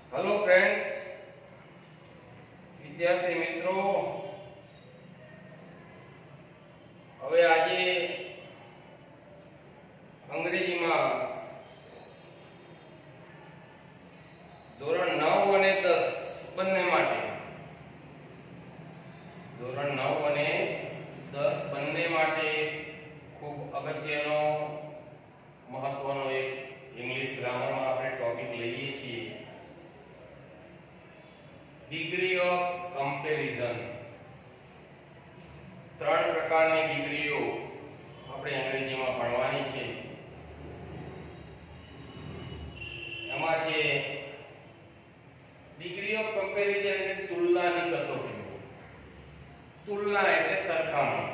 Hello friends, विद्यार्थी मित्रों, હવે આજે અંગ્રેજીમાં ધોરણ 9 અને 10 બંને માટે ધોરણ 9 અને 10 બંને માટે ખૂબ અગત્યનો મહત્વનો એક ઇંગ્લિશ ગ્રામરમાં આપણે ટોપિક લઈએ છીએ, ડિગ્રી ઓફ કમ્પેરિઝન. ત્રણ પ્રકારની ડિગ્રીઓ આપણે અંગ્રેજીમાં ભણવાની છે. એમાં છે ડિગ્રી ઓફ કમ્પેરિઝન એટલે તુલનાની કસોટી. તુલના એટલે સરખામણી.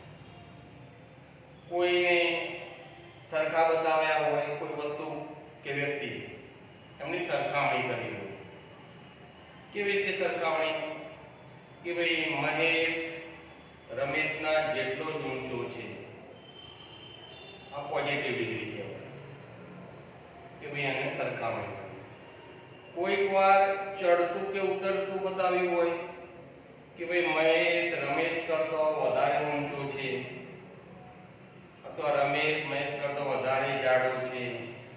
કોઈને સરખા બતાવ્યા હોય, કોઈ વસ્તુ કે વ્યક્તિ, એમની સરખામણી કરી હોય. કેવી રીતે સરખામણી? કે ભાઈ મહેશ રમેશના જેટલો જ ઊંચો છે. આ પોઝિટિવ ડિગ્રી કહેવાય કે ભાઈ એને સરખામણી કરી. કોઈક વાર ચડતું કે ઉતરતું બતાવ્યું હોય કે ભાઈ મહેશ રમેશ કરતો વધારે ઊંચો છે, અથવા રમેશ મહેશ કરતો વધારે જાડો છે.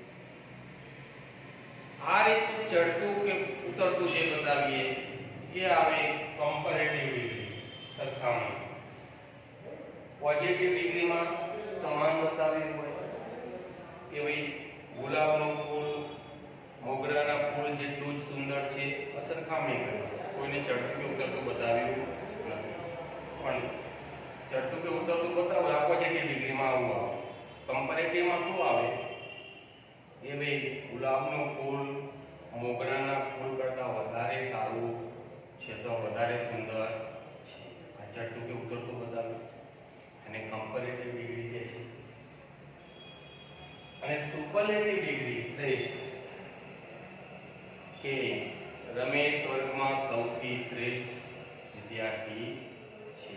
આ રીતે ચડતું કે ઉતરતું જે બતાવીએ એ આવે કમ્પેરેટિવ ડિગ્રી, સરખામણી. પોઝિટિવ ડિગ્રીમાં સમાન બતાવ્યું હોય કે ભાઈ ગુલાબનું ફૂલ મોગરાના ફૂલ જેટલું જ સુંદર છે, સરખામણી કરી. કોઈને ચડતું કે ઉતરતું બતાવ્યું નથી, પણ ચડતું કે ઉતરતું બતાવે આ પોઝિટિવ ડિગ્રીમાં આવું આવે. કમ્પેરેટિવમાં શું આવે? એ ભાઈ ગુલાબનું ફૂલ મોગરાના ફૂલ કરતા વધારે સારું છે, તો વધારે સુંદર છે. આ ચડતું કે ઉતરતું બતાવ્યું અને કમ્પેરેટિવ ડિગ્રી જે છે. અને સુપરલેટિવ ડિગ્રી શ્રેષ્ઠ, કે રમેશ વર્ગમાં સૌથી શ્રેષ્ઠ વિદ્યાર્થી છે,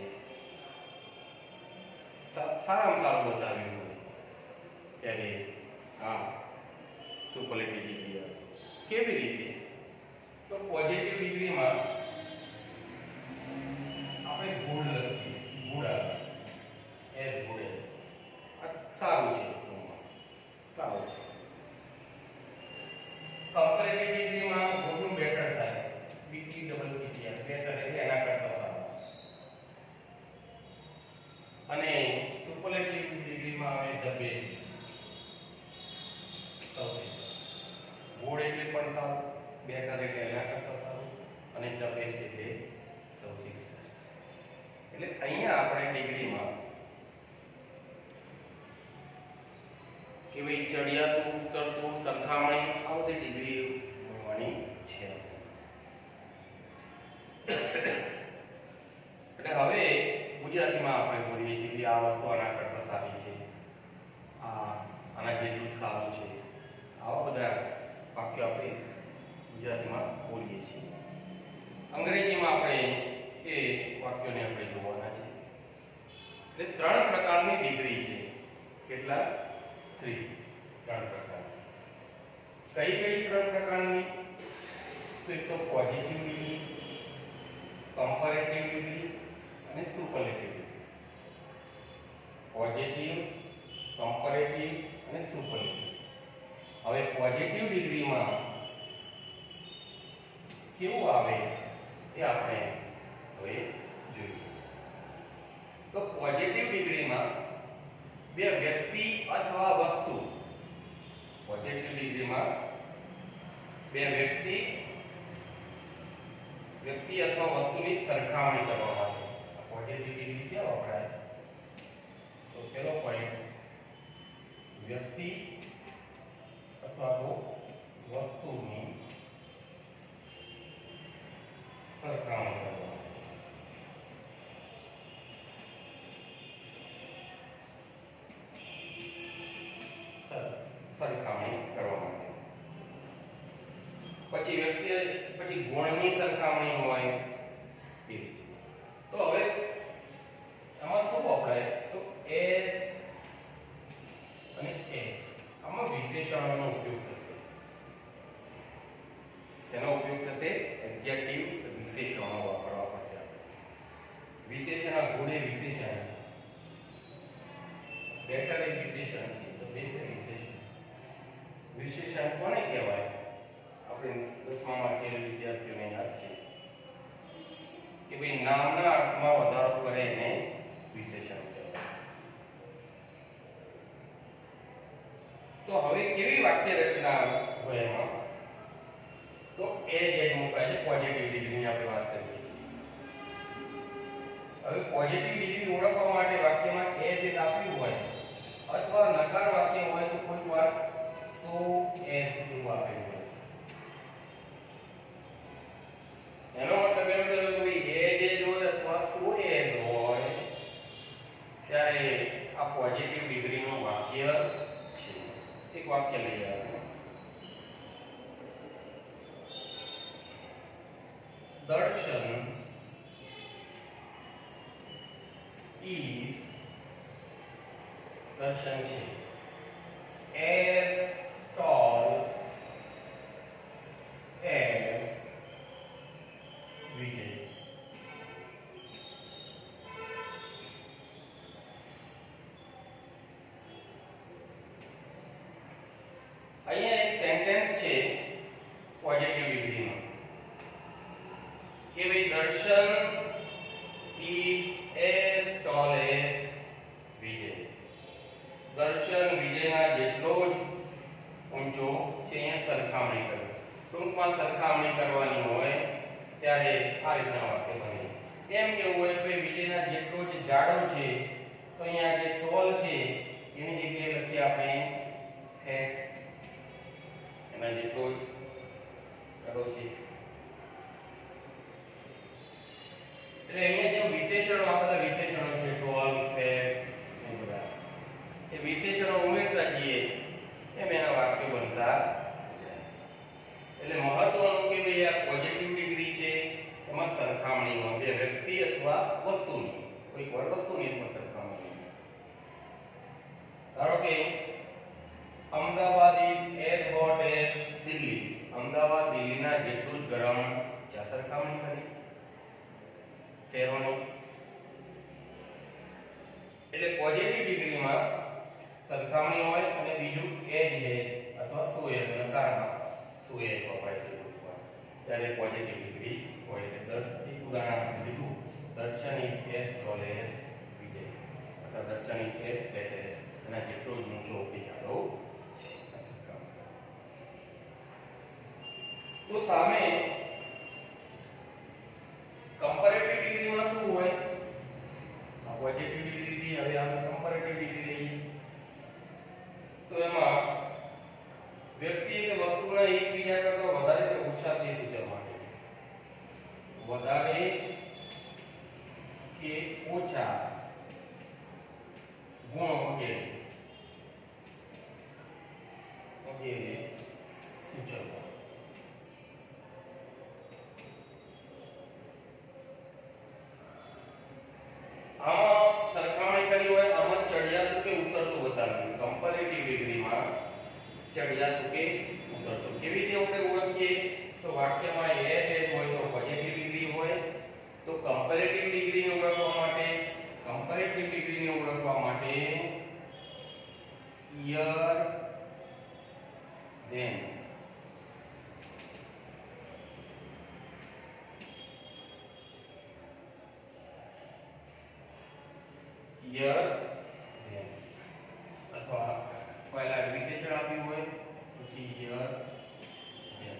સારામાં સારું બતાવ્યું હોય ત્યારે આ સુપરલેટિવ ડિગ્રી આવે. કેવી રીતે? તો પોઝિટિવ ડિગ્રીમાં આપણે ગુડ લખીએ, ગુડ આવે, એસ ગુડ એસ, આ સારું છે, સારું છે. કમ્પેરેટિવ ડિગ્રીમાં ગુડનું બેટર થાય, બીટી ડબલ પીટી બેટર એટલે એના કરતા સારું. અને સુપરલેટિવ ડિગ્રીમાં આવે ધ બેસ્ટ, સૌથી ગુડ એટલે પણ સારું, બેટર એટલે એના કરતા સારું, અને ધ બેસ્ટ એટલે સૌથી શ્રેષ્ઠ. એટલે અહીંયા આપણે ડિગ્રીમાં કે ભાઈ ચડિયાતું ઉતરતું સરખામણી આ બધી ડિગ્રી ભણવાની છે. એટલે હવે ગુજરાતીમાં આપણે બોલીએ છીએ કે આ વસ્તુ આના કરતા સારી છે, આના જેટલું સારું છે. આવા બધા વાક્યો આપણે ગુજરાતીમાં બોલીએ છીએ. અંગ્રેજીમાં આપણે એ વાક્યોને આપણે જોવાના છે. એટલે ત્રણ પ્રકારની ડિગ્રી છે. કેટલા? 3. ત્રણ પ્રકાર. કઈ ત્રણ પ્રકારની? તો એક તો પોઝિટિવ ડિગ્રી, કમ્પેરેટિવ ડિગ્રી અને સુપરલેટિવ ડિગ્રી. પોઝિટિવ, કમ્પેરેટિવ અને સુપરલેટિવ. હવે પોઝિટિવ ડિગ્રીમાં કેવું આવે એ આપણે હવે જોઈએ. તો પોઝિટિવ ડિગ્રીમાં બે વ્યક્તિ અથવા વસ્તુ, પોઝિટિવ ડિગ્રીમાં બે વ્યક્તિ અથવા વસ્તુની સરખામણી કરવા માટે પોઝિટિવ ડિગ્રી ક્યાં વપરાય? તો પહેલો પોઈન્ટ, વ્યક્તિ અથવા તો વસ્તુની સરખામણી કરવા. સરખામણી કરવા માટે. પછી ગુણની સરખામણી હોય. તો હવે આમાં શું વપરાય? તો એસ અને એસ, આમાં વિશેષણોનો ઉપયોગ થશે. શેનો ઉપયોગ થશે? એડજેક્ટિવ વિશેષણો વાપરવા પડશે આપણે. વિશેષણ ઘોડે વિશેષણ છે. બેટર એક વિશેષણ છે તો બેસ્ટ વિશેષણ. વિશેષણ કોને કહેવાય? આપણે 10મા માં વિદ્યાર્થીઓને યાદ છે કે ભાઈ નામના અર્થમાં વધારો કરે એને વિશેષણ કહેવાય. તો હવે કેવી વાક્ય રચના હોય એમાં? તો એજ મુકાય છે. પોઝિટિવ ડિગ્રીની આપણે વાત કરીએ છીએ. હવે પોઝિટિવ ડિગ્રી ઓળખવા માટે વાક્યમાં એજ આપ્યું હોય અથવા નકાર વાક્ય હોય તો કોઈ વાર સો એજ એવું આપેલું હોય. એનો મતલબ એમ થયો કે ભાઈ એજ હોય અથવા સો એજ હોય ત્યારે આ પોઝિટિવ ડિગ્રીનું વાક્ય છે. એક વાક્ય લઈએ આપણે. દર્શન is દર્શન છે as tall as Vijay. અહીંયા એક સેન્ટેન્સ છે પોઝિટિવ ડિગ્રીમાં કે ભાઈ દર્શન is as tall as Vijay. દર્શન વિજયના જેટલો જ ઊંચો છે. અહીંયા સરખામણી કરો. ટૂંકમાં સરખામણી કરવાની હોય ત્યારે આ રીતના વાક્ય બને. એમ કેવું હોય કે વિજયના જેટલો જ જાડો છે તો અહીંયા જે ટોલ છે એની જગ્યાએ લખીએ આપણે ફેટ. એના જેટલો જ જાડો છે. એટલે અહીંયા જે વિશેષણો આ બધા વિશેષણો છે ટોલ, ફેટ એ બધા એ વિશેષણો ઉમેરતા જઈએ એમ એના વાક્યો બનતા જાય. એટલે મહત્વનું કે ભાઈ આ પોઝિટિવ ડિગ્રી છે એમાં સરખામણીમાં બે વ્યક્તિ અથવા વસ્તુની કોઈ વાર વસ્તુની પણ સરખામણી. ધારો કે Ahmedabad is as hot as Delhi. Ahmedabad દિલ્હીના જેટલું જ ગરમ છે. સરખામણી કરી શહેરોની. એટલે પોઝિટિવ ડિગ્રીમાં સરખામણી હોય અને બીજું એજ અથવા સો એજ નકારમાં સો એજ વપરાય છે ત્યારે પોઝિટિવ ડિગ્રી હોય. એટલે એક ઉદાહરણ આપી દીધું. દર્શન is as tall as Vijay અથવા દર્શન is as fat as એના જેટલો જ ઊંચો કે જાડો છે. તો સામે કમ્પેરેટિવ ડિગ્રીમાં શું હોય? આ પોઝિટિવ ડિગ્રી થી હવે આપણે કમ્પેરેટિવ ડિગ્રી લઈએ તો એમાં વ્યક્તિ કે વસ્તુના એકબીજા કરતા વધારે કે ઓછા તે સૂચવવા માટે વધારે કે ઓછા ગુણો વગેરે સૂચવવા. આમાં સરખામણી કરી હોય આમાં ચડિયાતું કે ઉતરતું બતાવ્યું. કમ્પેરેટિવ ડિગ્રીમાં ચડિયાતું કે ઉતરતું. કેવી રીતે આપણે ઓળખીએ? તો વાક્યમાં એજ હોય તો પોઝિટિવ ડિગ્રી હોય. તો કમ્પેરેટિવ ડિગ્રીને ઓળખવા માટે યર ધેન યર ધેન અથવા પહેલા વિશેષણ આપ્યું હોય પછી યર ધેન.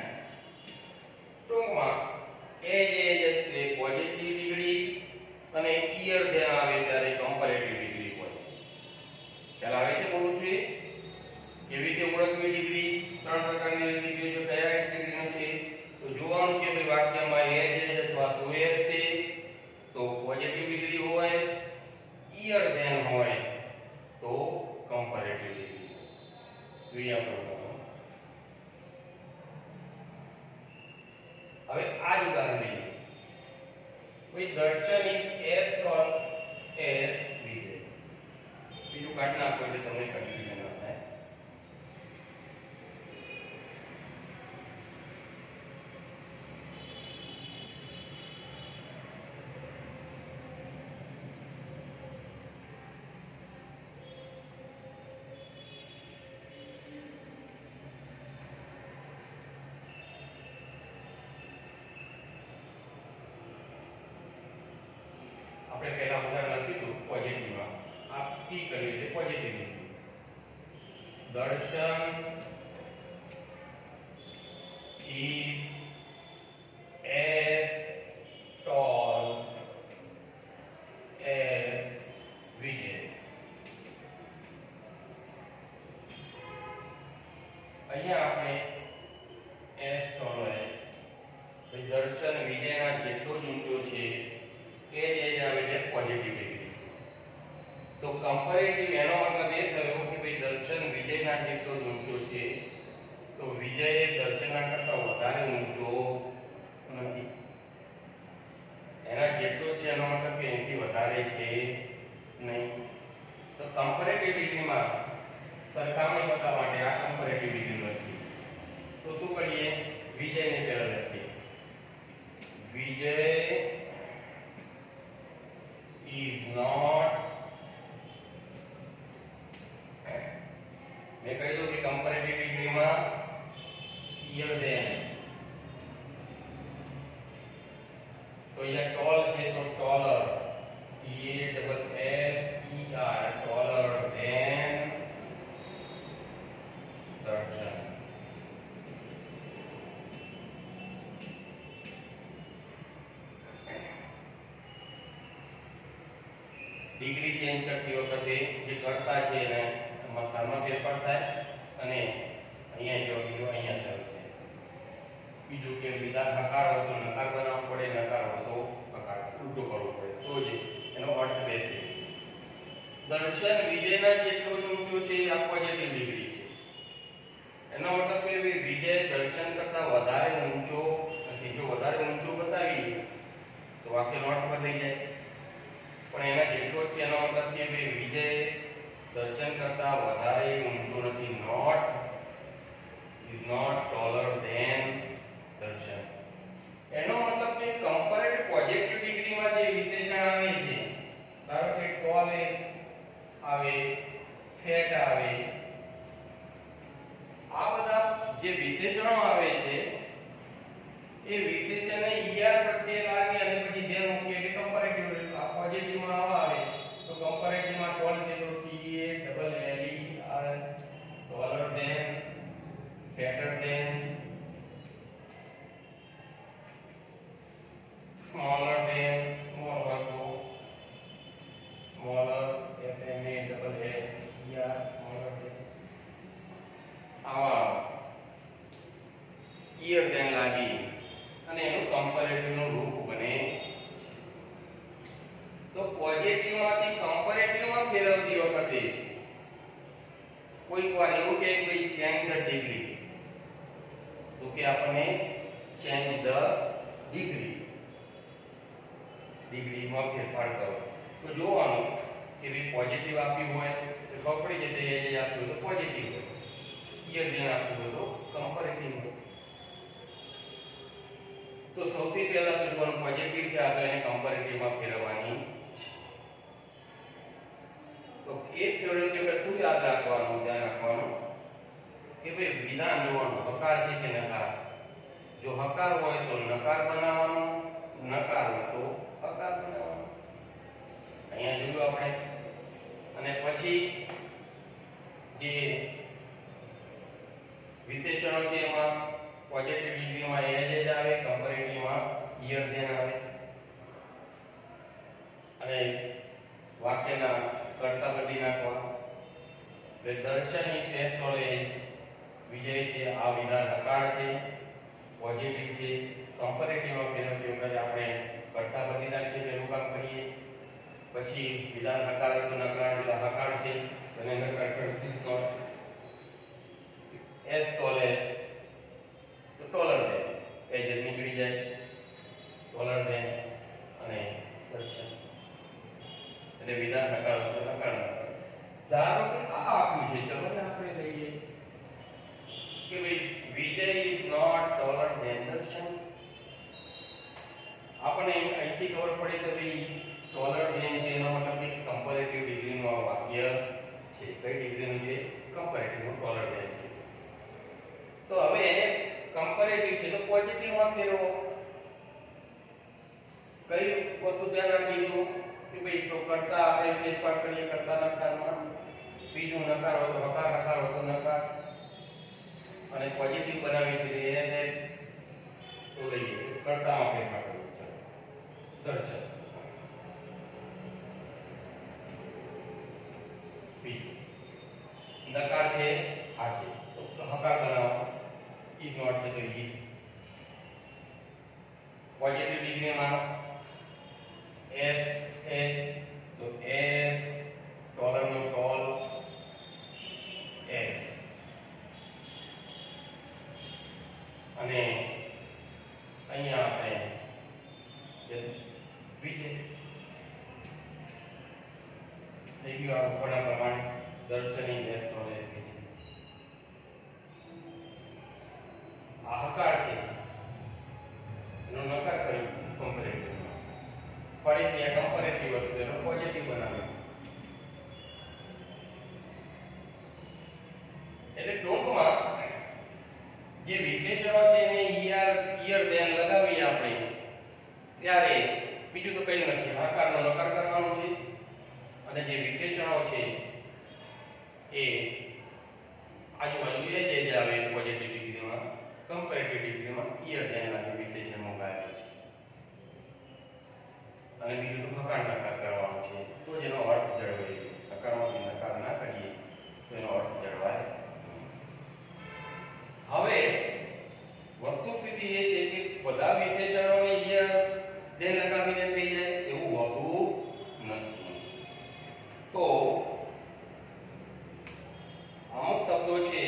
ટૂંકમાં એજ એટલે પોઝિટિવ ડિગ્રી અને યર ધેન આવે ત્યારે કમ્પેરેટિવ ડિગ્રી હોય. ખ્યાલ આવે છે બોલું છું? કેવી રીતે ઓળખવી ડિગ્રી? ત્રણ પ્રકારની ડિગ્રી જો કયા ડિગ્રીનો છે તો જોવાનું કે ભાઈ વાક્યમાં એજ અથવા સો એજ છે તો પોઝિટિવ ડિગ્રી હોય. ઈયર ધેન હોય તો કમ્પેરેટિવ ડિગ્રી. ક્રિયાપદનો હવે આ જ ઉદાહરણ લઈએ. ભાઈ દર્શન is as tall as Vijay. બીજું કાઢી નાખો એટલે તમને કન્ફ્યુઝન ના થાય. આપણે પહેલા ઉદાહરણ લખ્યું હતું પોઝિટિવમાં, આ ટી કર્યું એટલે પોઝિટિવ લીધું. દર્શન is as tall as Vijay. અહીંયા આપણે as tall as દર્શન વિજયના જેટલો જ ઊંચો છે એ જ આવે છે પોઝિટિવ ડિગ્રી. તો કમ્પેરેટિવ એનો મતલબ એ થયો કે ભાઈ દર્શન વિજયના જેટલો જ ઊંચો છે, તો વિજય દર્શનના કરતા વધારે ઊંચો નથી. એના જેટલો છે એનો મતલબ કે એનાથી વધારે છે નહીં. તો કમ્પેરેટિવ ડિગ્રીમાં સરખામણી કરવા માટે આ કમ્પેરેટિવ ડિગ્રી લખી. તો શું કરીએ? વિજયને પહેલા લખીએ. વિજય is not, મેં કહી દઉં કે કમ્પેરેટિવ ડિગ્રીમાં ઈયર દેન, તો અહીંયા ટોલ છે તો ટોલર, TALLER, ટોલર દેન દર્શન. ડિગ્રી ચેન્જ કરતી વખતે જે કરતા છે એને મસામાં ફેરફાર થાય અને અહીંયા જો અહીંયા થયું છે. બીજું કે વિધાન હકાર હોય તો નકાર બનાવવો પડે, નકાર હોય તો હકાર ઉલટું કરવું પડે, તો જ એનો અર્થ બેસે. દર્શન વિજયના જેટલો જ ઊંચો છે આ પોઝિટિવ ડિગ્રી છે. એનો મતલબ કે વિજય દર્શન કરતા વધારે ઊંચો નથી. જો વધારે ઊંચો બતાવીએ તો વાક્યનો અર્થ બદલાઈ જાય. પણ એના જેટલો છે એનો મતલબ કે વિજય દર્શન કરતા વધારે ઊંચો નથી. is not taller than દર્શન. એનો મતલબ કે કમ્પેરેટિવ પોઝિટિવ ડિગ્રીમાં જે વિશેષણ આવે છે, ધારો કે ટોલ આવે, ફેટ આવે, આ બધા જે વિશેષણો આવે છે એ વિશેષણને ઈઆર પ્રત્યે લાગે અને પછી ધ્યાન મૂકીએ એટલે કમ્પેરેટિવ. પોઝિટિવમાં આવે તો કમ્પેરેટિવમાં ટોલ છે તો TALLER, taller than, fatter than, smaller than, small હોય તો smaller, SMALLER, smaller than, આવા ઈયર ધ્યાન લાગી અને એનું કમ્પેરેટિવ નું રૂપ બને. તો પોઝિટિવમાંથી કમ્પેરેટિવમાં ફેરવતી વખતે કોઈક વાર એવું કે ભાઈ ચેન્જ ધ ડિગ્રી, તો કે આપણને ચેન્જ ધ ડિગ્રીમાં ફેરફાર કરો. તો જોવાનું કે ભાઈ પોઝિટિવ આપ્યું હોય તો ખબર પડી જશે એ જે આપ્યું હોય તો પોઝિટિવ હોય, ઈયર ધ્યાન આપ્યું હોય તો કમ્પેરેટિવ હોય. તો સૌથી પહેલા તો જોવાનું પોઝિટિવ છે આગળ એને કમ્પેરેટિવમાં ફેરવવાની. તો એક ફેરવ્યું કે શું યાદ રાખવાનું, ધ્યાન રાખવાનું કે ભાઈ વિધાન જોવાનું હકાર છે કે નકાર. જો હકાર હોય તો નકાર બનાવવાનો, નકાર હોય તો હકાર બનાવવાનો. અહીંયા જોયું આપણે. અને પછી જે વિશેષણો છે એમાં પોઝિટિવ ડિગ્રીમાં એજ આવે, કમ્પેરેટિવમાં ઈયર ધેન આવે. અને વાક્યના કર્તા બદલી નાખવા. Darshan is as tall as Vijay છે, આ વિધાન હકાર છે, પોઝિટિવ છે. કમ્પેરેટિવમાં ફેરવતી વખતે આપણે કર્તા બદલી નાખીએ, પહેલું કામ કરીએ. પછી વિધાન હકાર તો નકાર હકાર છે અને નકાર કરતી નોટ એઝ ટોલ એઝ તો ટોલર ધેન એજ નીકળી જાય, ટોલર ધેન અને દર્શન એટલે વિધાન હકાર તો નકાર. ધારો કે આ આપ્યું છે, ચલો ને આપણે લઈએ કે ભાઈ Vijay is not taller than Darshan. આપણે અહીંથી ખબર પડી કે ભાઈ ટોલર ધેન છે એનો મતલબ કે કમ્પેરેટિવ ડિગ્રીનું આ વાક્ય છે. કઈ ડિગ્રીનું છે? કમ્પેરેટિવનું ટોલર ધેન છે. તો હવે એને કમ્પેરેટિવ છે તો પોઝિટિવમાં ફેરવો. કઈ વસ્તુ ધ્યાન રાખીશું? કે ભાઈ તો કરતા આપણે ફેરફાર કરીએ કરતાના સ્થાનમાં, બીજું નકાર હોય તો હકાર, હકાર હોય તો નકાર, અને પોઝિટિવ બનાવી છે એસ તો લઈએ કરતામાં ફેરફાર કરીએ. ચલો દર્શક નકાર છે આ છે તો હકાર બનાવો, ઈ નોટ છે તો ઈસ. પોઝિટિવ ડિગ્રીમાં એસ એચ તો એસ, ટોલર નો ટોલ એસ, અને અહીંયા આપણે બીજે થઈ ગયું આ ઉપરના પ્રમાણે દર્શની એસ ટોલ એસ. આ હકાર છે એનો નકાર કર્યો કમ્પેરેટિવ, ફરીથી આ કમ્પેરેટિવ હતું એનો પોઝિટિવ બનાવ્યો. એટલે ટૂંકમાં જે વિશેષણો છે એને ઈયર ધ્યાન લગાવીએ આપણે ત્યારે બીજું તો કંઈ નથી, હકારનો નકાર કરવાનો છે, અને જે વિશેષણો છે એ આજુબાજુ એ જે આવે પોઝિટિવ ડિગ્રીમાં, કમ્પેરેટિવ ડિગ્રીમાં ઈયર ધ્યાન લાગે વિશેષણ મુકાયેલું છે, અને બીજું તો હકાર નકાર કરવાનું છે તો જેનો અર્થ જળવાય. હકારમાંથી નકાર ના કરીએ તો એનો અર્થ જળવાય. હવે વસ્તુ સ્થિતિ એ છે કે બધા વિશેષણોને ઈયર ધ્યાન લગાવીને થઈ જાય એવું હોતું નથી. તો અમુક શબ્દો છે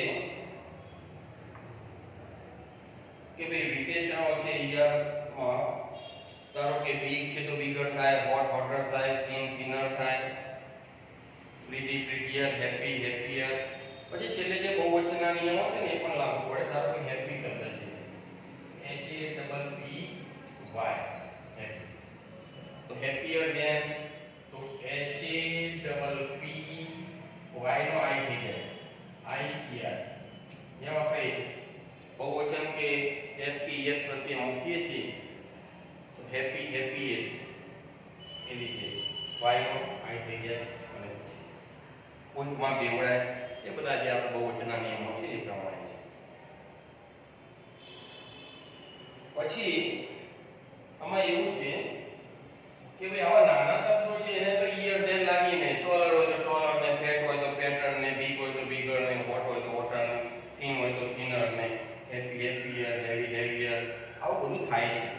કે ભાઈ વિશેષણો છે ઈયરમાં, ધારો કે વીક છે તો વીગર થાય, હોટ હોટર થાય, થિન થિનર થાય, પ્રીટી પ્રીટીયર, હેપી હેપીયર. પછી છેલ્લે જે બહુવચનના નિયમો છે ને એ પણ લાગુ પડે. ધારો કે હેપી શબ્દ છે H A double P Y happy, તો હેપીયર ધેન તો H A double P Y નો I થઈ જાય I E R. જેમ આપણે બહુવચન કે S P S પ્રત્યે મૂકીએ છીએ તો હેપી હેપીએસ્ટ એ રીતે Y નો I થઈ જાય, અને પૂંજમાં બેવડાય, એ બધા જે આપણે બહુવચનના નિયમો છે એ પ્રમાણે છે. પછી આમાં એવું છે કે ભાઈ આવા નાના શબ્દો છે એને તો ઈયર ધ્યાન લાગીને ટોલર હોય તો ટોલર ને, ફેટ હોય તો ફેટર ને, બીગ હોય તો બીગર ને, હોટ હોય તો હોટર ને, થિન હોય તો થિનર ને, હેપી હેપીયર, હેવી હેવીયર, આવું બધું થાય છે.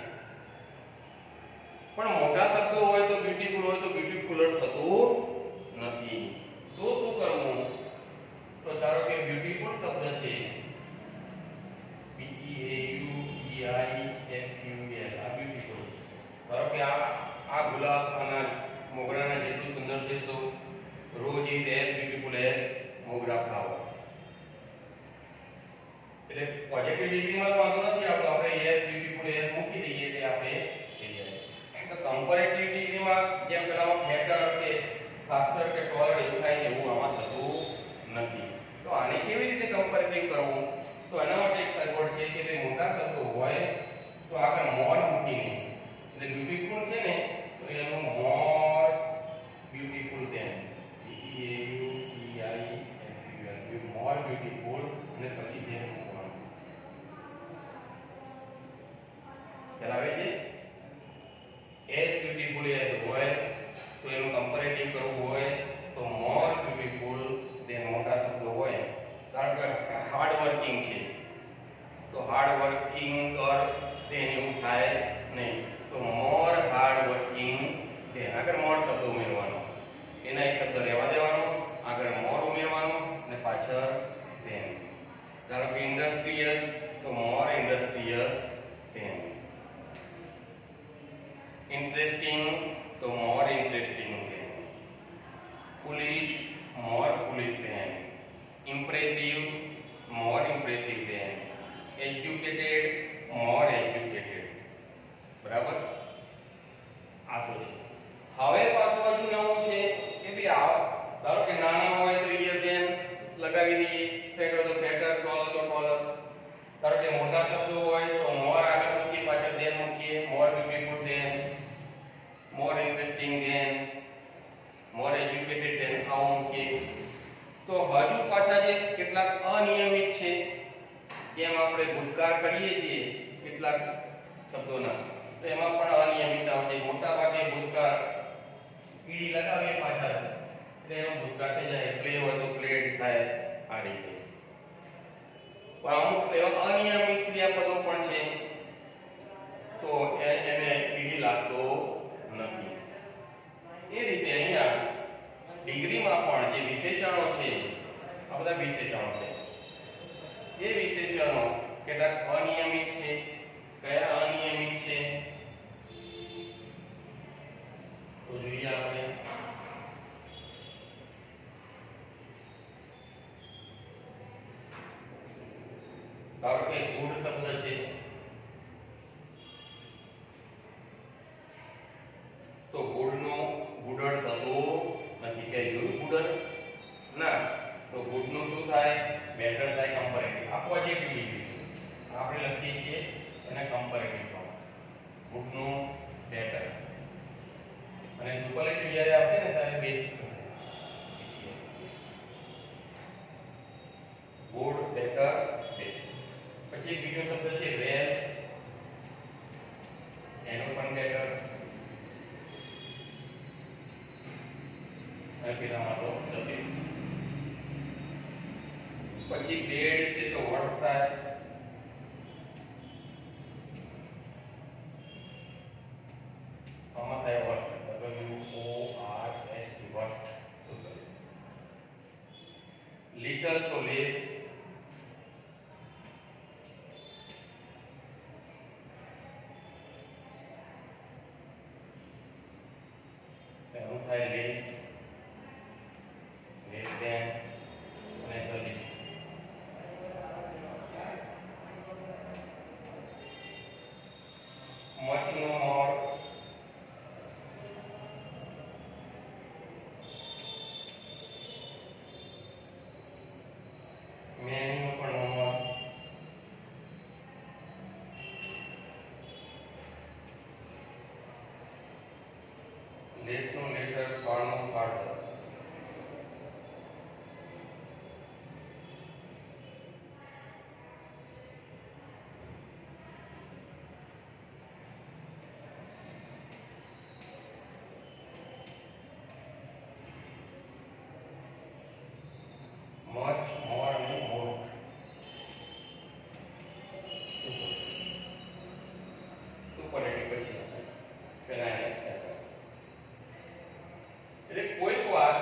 પણ મોટા શબ્દો હોય તો બ્યુટીફુલ હોય તો બ્યુટીફુલર થતું નથી. તો શું કરવું? તો ધારો કે બ્યુટીફુલ શબ્દ છે B E A U T I F U L, આ બ્યુટીફુલ. ધારો કે આ ગુલાબ અને મોગરાના જેટલું સુંદર છે તો rose is as beautiful as mogra flower. એટલે પોઝિટિવ ડિગ્રીમાં તો વાંધો નથી આવતો, આપણે એઝ બ્યુટીફુલ એઝ મૂકી દઈએ એટલે આપણે થઈ જાય. તો કમ્પેરેટિવ ડિગ્રીમાં જેમ પેલામાં ફેટર કે ફાસ્ટર કે ટોલર એવું થાય એવું આમાં થતું નથી. તો આને કેવી રીતે કમ્પેરેટિવ કરવું? તો એના માટે એક સગવડ છે કે ભાઈ મોટા શબ્દો હોય તો આગળ મોર મૂકીને, એટલે બ્યુટીફુલ છે ને તો એનું more beautiful than B E A U T I F U L, more beautiful, અને પછી ધેન મૂકવાનું. ખ્યાલ આવે છે? એઝ બ્યુટીફુલ એઝ હોય તો એનું કમ્પેરેટિવ કરવું હોય તો મોર બ્યુટીફુલ ધેન મોટા શબ્દો હોય. ધારો કે હાર્ડ વર્કિંગ છે તો હાર્ડ વર્કિંગ કર ધેન એવું થાય નહીં, તો મોર હાર્ડ વર્કિંગ ધેન આગળ મોર શબ્દ ઉમેરવાનો, એના એક શબ્દ રહેવા દેવાનો, આગળ મોર ઉમેરવાનો અને પાછળ ધેન. ધારો કે ઇન્ડસ્ટ્રીયસ તો મોર ઇન્ડસ્ટ્રીયસ ધેન, ઇન્ટરેસ્ટિંગ તો more interesting than, foolish more foolish than, impressive more impressive than, educated more educated. બરાબર? આ તો છે. હવે પાછું હજુ નવું છે કે ભાઈ ધારો કે નાના હોય તો ઈયર ધ્યાન લગાવી દઈએ, ફેટ હોય તો ફેટર, ટોલર તો ટોલર. ધારો કે મોટા શબ્દો હોય તો કેમ આપણે ભૂતકાળ કરીએ છીએ કેટલાક શબ્દોના, તો એમાં પણ અનિયમિતતા હોય છે. મોટા ભાગે ભૂતકાળ કીડી લગાવીએ પાછળ એટલે એનો ભૂતકાળ થઈ જાય. પ્લે હોય તો પ્લેડ થાય આ રીતે. પણ અમુક એવા અનિયમિત ક્રિયાપદો પણ છે તો એને કીડી લાગતો નથી. એ રીતે અહીંયા ડિગ્રીમાં પણ જે વિશેષણો છે, આ બધા વિશેષણો છે, એ વિશેષણો કેટલાક અનિયમિત છે. કયા અનિયમિત છે તો જોઈએ આપણે. ધારો કે ગુડ શબ્દ છે તો ગુડનો ગુડળ થતો નથી. કે જોયું ગુડળ ના, તો ગુડનું શું થાય? બેટર થાય, કમ્પેરેટિવ. આ પોઝિટિવ ડિગ્રી છે, આપણે લખીએ છીએ એને કમ્પેરેટિવ ફોર્મ. ગુડનું બેટર અને સુપરલેટિવ જ્યારે આવશે ને ત્યારે બેસ્ટ થશે. Good, better, best. પછી બીજો શબ્દ છે વેલ, એનો પણ બેટર અને પેલામાં તો જશે. પછી બેડ છે તો વર્સ થાય. આમાં થાય વર્સ, WORST વર્સ. લિટલ તો લેસ, એનું થાય લેસ, લેસ ધેન અને the least. much નો more, many નો પણ more, late નો later, far નો farther. much, more અને most. સુપરલેટિવ પછી પેલા એને એટલે કોઈક વાર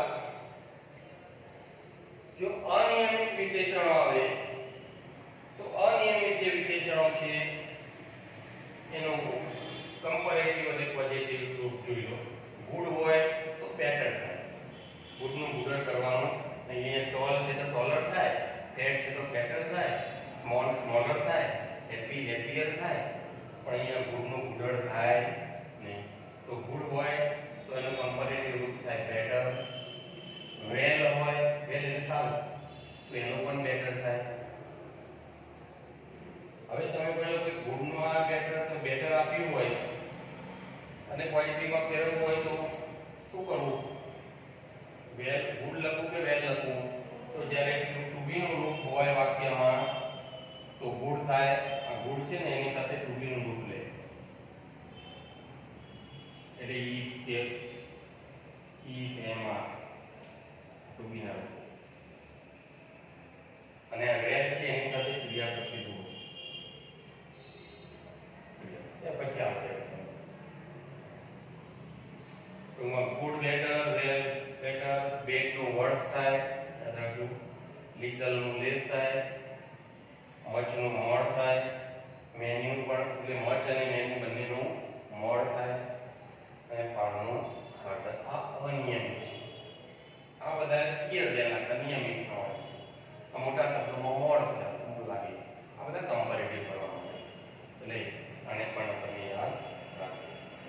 જો અનિયમિત વિશેષણો આવે તો અનિયમિત જે વિશેષણો છે એનો કમ્પેરેટિવ અને પોઝિટિવ રૂપ જોઈ લો. ગુડ હોય તો બેટર થાય, ગુડનું ગુડર કરવાનું. અહીંયા ટોલ છે તો ટોલર થાય, ફેટ છે તો ફેટર થાય, સ્મોલ સ્મોલર થાય, હેપી હેપીયર થાય. પણ અહીંયા ગુડનું ગુડર થાય નહીં. તો ગુડ હોય તો એનો કમ્પેરેટિવ રૂપ થાય બેટર. વેલ હોય, વેલ એટલે સારું, તો એનો પણ બેટર થાય. હવે તમે કહો કે ગુડનું આ બેટર, તો બેટર આપ્યું હોય અને પોઝિટિવમાં ફેરવવું હોય તો શું કરવું? વેલ ગુડ લખવું કે વેલ લખવું? તો જ્યારે ટુ બી નું રૂપ હોય વાક્યમાં તો ગુડ થાય. આ ગુડ છે ને એની સાથે ટુ બી નું રૂપ લે એટલે ઈઝ, કેપ, ઈઝ, એમાં ટુ બી ના રૂપ. અને આ વેલ છે એની સાથે ક્રિયા પછી રૂપ એ પછી આવશે. તો good, better, well, better, bad નું વર્સ થાય, યાદ રાખજો. લિટલ નું લેસ થાય, મચ નું મોર થાય, મેન્યુ પણ એટલે મચ અને મેન્યુ બંનેનું મોર થાય અને ફાળનું ફાળર. આ અનિયમિત છે. આ બધા ક્લિયર ધ્યાન રાખવા નિયમિત ન હોય છે. આ મોટા શબ્દોમાં મોર થાય લાગે, આ બધા કમ્પેરેટિવ કરવા માટે. એટલે આને પણ તમે યાદ રાખજો.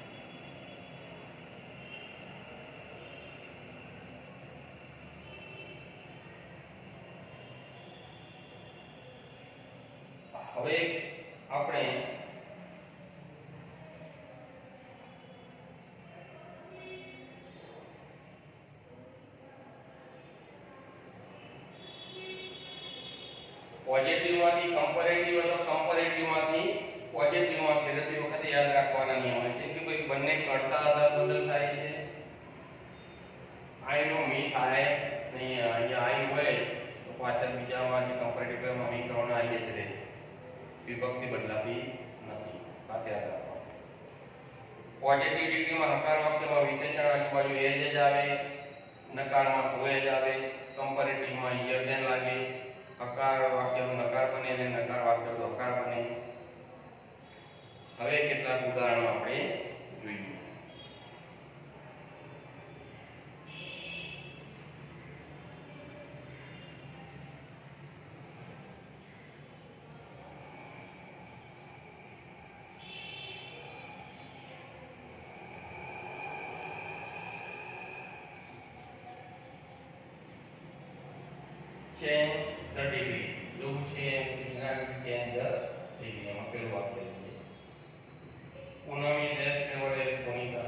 હવે આપણે પોઝિટિવ માંથી માંથી કમ્પેરેટિવ અથવા કમ્પેરેટિવ માંથી પોઝિટિવ માં ફેરવતી વખતે યાદ રાખવાના નિયમો છે કે ભાઈ બંને કરતા આધાર બદલ થાય છે. આઈ નો મી થાય નહીં. અહીંયા આઈ હોય તો પાછળ બીજામાં જે કમ્પેરેટિવ માં મી ત્રણ આઈ જ રહે. વિભક્તિ બદલાતી નથી. પાછળ યાદ રાખવાનું. પોઝિટિવ ડિગ્રીમાં હકાર વાક્યમાં વિશેષણ આજુબાજુ એ જ આવે, નકારમાં સો જ આવે, કમ્પેરેટિવમાં યર ધેન લાગે, હકાર વાક્યનું નકાર બને અને નકાર વાક્યનું હકાર બને. હવે કેટલાક ઉદાહરણો આપણે જોઈએ. change the degree. એવું છે change the degree. એમાં પેલું વાક્ય લઈએ. પૂનમ is as favored as Punika.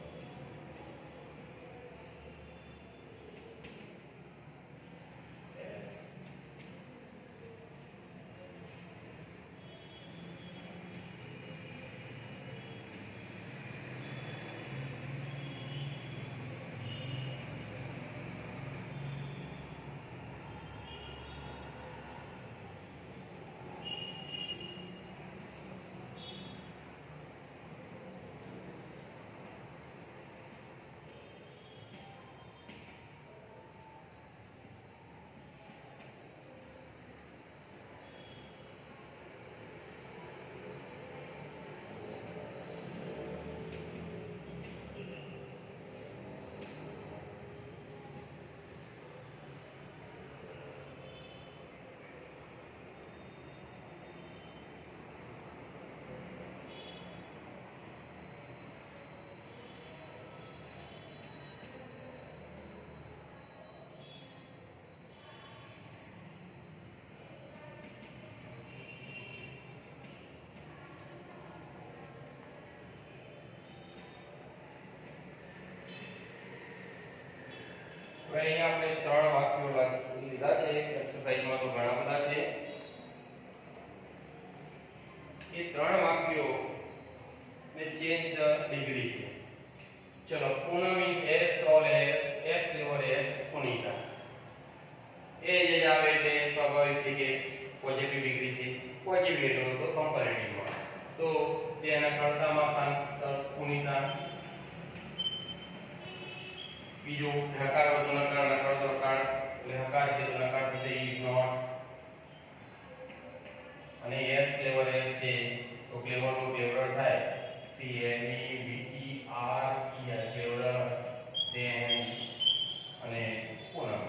હવે અહીંયા આપણે ત્રણ વાક્યો લીધા છે. એક્સરસાઇઝમાં તો ઘણા બધા છે. એ ત્રણ વાક્યો ને ચેન્જ ધ ડિગ્રી છે. ચલો, Poonam is as tall as level as Punita. એ જે આવે એટલે સ્વાભાવિક છે કે પોઝિટિવ ડિગ્રી છે. પોઝિટિવ એટલે તો કમ્પેરેટિવમાં તો તેના કરતામાં પુનિતા. બીજો હકાર હતો નકાર, નકાર હતો હકાર, એટલે હકાર છે તો નકાર થશે ઇઝ નોટ. અને એસ ક્લેવર એસ છે તો ક્લેવર નો ક્લેવર થાય C N E V E R E R clever than અને પૂનમ.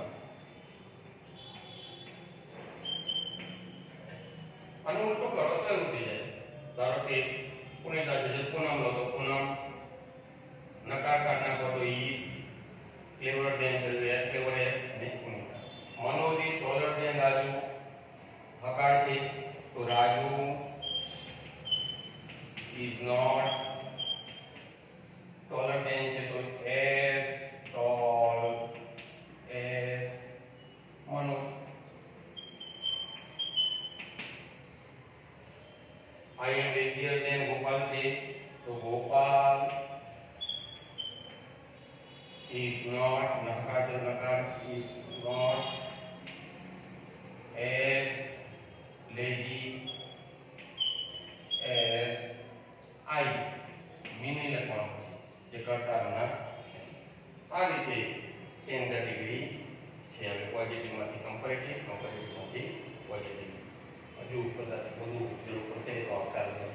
અને ઉલટો કરો તો એવું થઈ જાય. ધારો કે પુનિતા છે પૂનમ લો તો પૂનમ, નકાર કાઢ નાખો તો is, clever than as clever as ने Punita. Manoj is taller than Raju. हकार છે તો Raju is not taller than છે તો as tall as Manoj. I am busier than Gopal છે તો Gopal is not nakar છે nakar is not as lazy as I. મીની લખવાનું છે જે કરતાના આ રીતે ચેન્જ ધ ડિગ્રી છે. હવે પોઝિટિવ માંથી કમ્પેરેટિવ, કમ્પેરેટિવ માંથી પોઝિટિવ. હજુ કદાચ બધું જરૂર પડશે તો આવતા